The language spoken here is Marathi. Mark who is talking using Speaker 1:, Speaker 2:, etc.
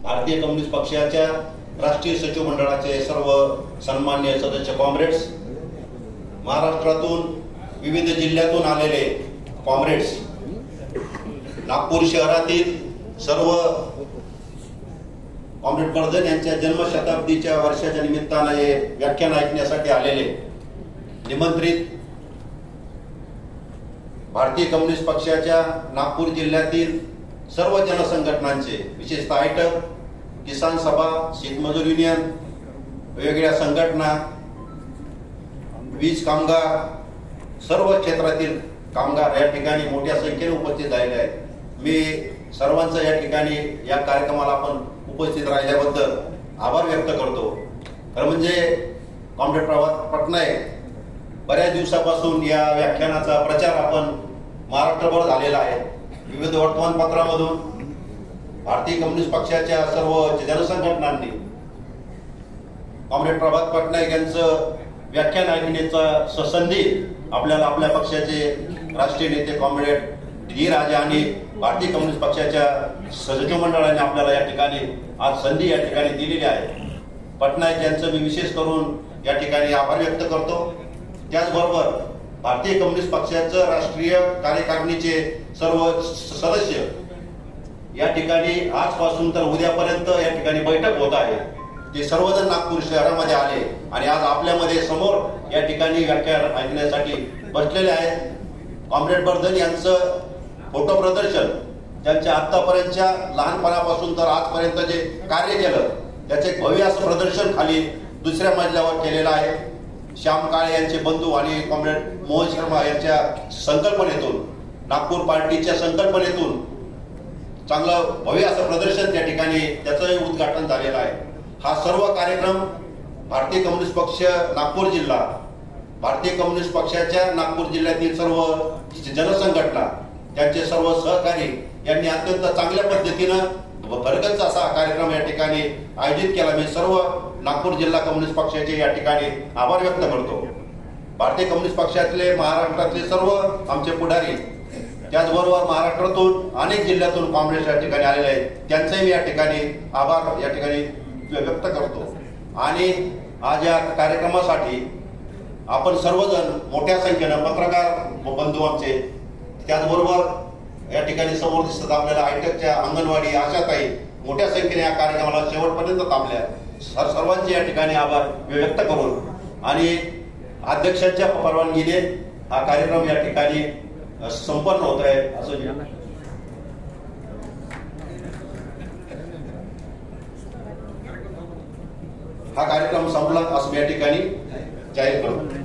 Speaker 1: भारतीय कम्युनिस्ट पक्षाच्या राष्ट्रीय सचिव मंडळाचे सर्व सन्माननीय सदस्य कॉम्रेड्स, महाराष्ट्रातून विविध जिल्ह्यातून आलेले कॉम्रेड्स, नागपूर शहरातील सर्व कॉम्रेड वर्धन यांच्या जन्मशताब्दीच्या वर्षाच्या निमित्तानं हे व्याख्यान ऐकण्यासाठी आलेले निमंत्रित भारतीय कम्युनिस्ट पक्षाच्या नागपूर जिल्ह्यातील सर्व जनसंघटनांचे, विशेषतः आयटक, किसान सभा, शेतमजूर युनियन, वेगवेगळ्या संघटना, वीज कामगार, सर्व क्षेत्रातील कामगार या ठिकाणी मोठ्या संख्येने उपस्थित झालेले आहेत. मी सर्वांचं या ठिकाणी या कार्यक्रमाला आपण उपस्थित राहिल्याबद्दल आभार व्यक्त करतो. खरं म्हणजे कॉम्रेड प्रभात पटनायक बऱ्याच दिवसापासून या व्याख्यानाचा प्रचार आपण महाराष्ट्रभर झालेला आहे. विविध वर्तमानपत्रामधून भारतीय कम्युनिस्ट पक्षाच्या सर्व जनसंघटनांनी कॉम्रेड प्रभात पटनायक यांचं व्याख्यान ऐकण्याचा संधी आपल्याला आपल्या पक्षाचे राष्ट्रीय नेते कॉम्रेड डी राजा आणि भारतीय कम्युनिस्ट पक्षाच्या सचिव मंडळाने आपल्याला या ठिकाणी आज संधी या ठिकाणी दिलेली आहे. पटनायक यांचं मी विशेष करून या ठिकाणी आभार व्यक्त करतो. त्याचबरोबर भारतीय कम्युनिस्ट पक्षाचं राष्ट्रीय कार्यकारिणीचे सर्व सदस्य या ठिकाणी आजपासून तर उद्यापर्यंत या ठिकाणी बैठक होत आहे. ते सर्वजण नागपूर शहरामध्ये आले आणि आज आपल्यामध्ये समोर या ठिकाणी व्याख्यान ऐकण्यासाठी बसलेले आहेत. कॉम्रेड वर्धन यांचं फोटो प्रदर्शन, त्यांच्या आतापर्यंतच्या लहानपणापासून तर आजपर्यंत जे कार्य केलं त्याचे भव्य असं प्रदर्शन खाली दुसऱ्या मजल्यावर केलेलं आहे. श्याम काळे यांचे बंधू आणि कॉम्रेड मोहन शर्मा यांच्या संकल्पनेतून, नागपूर पार्टीच्या संकल्पनेतून चांगलं भव्य असं प्रदर्शन त्या ठिकाणी त्याचंही उद्घाटन झालेलं आहे. हा सर्व कार्यक्रम भारतीय कम्युनिस्ट पक्ष नागपूर जिल्हा, भारतीय कम्युनिस्ट पक्षाच्या नागपूर जिल्ह्यातील सर्व जनसंघटना, त्यांचे सर्व सहकारी यांनी अत्यंत चांगल्या पद्धतीनं भरगच्च असा कार्यक्रम या ठिकाणी आयोजित केला. मी सर्व नागपूर जिल्हा कम्युनिस्ट पक्षाचे या ठिकाणी आभार व्यक्त करतो. भारतीय कम्युनिस्ट पक्षातले महाराष्ट्रातले सर्व आमचे पुढारी, त्याचबरोबर महाराष्ट्रातून अनेक जिल्ह्यातून काँग्रेस या ठिकाणी आलेले आहेत, त्यांचेही या ठिकाणी आभार या ठिकाणी व्यक्त करतो. आणि आज या कार्यक्रमासाठी आपण सर्वजण मोठ्या संख्येनं पत्रकार बंधू आमचे, त्याचबरोबर या ठिकाणी समोर दिसतात आपल्याला आयटकच्या अंगणवाडी आशाताई मोठ्या संख्येने या कार्यक्रमाला शेवटपर्यंत थांबल्या. सर्वांचे या ठिकाणी आभार व्यक्त करून आणि अध्यक्षांच्या परवानगीने हा कार्यक्रम या ठिकाणी संपन्न होत आहे असं हा कार्यक्रम संपला असं या ठिकाणी जाहीर करतो.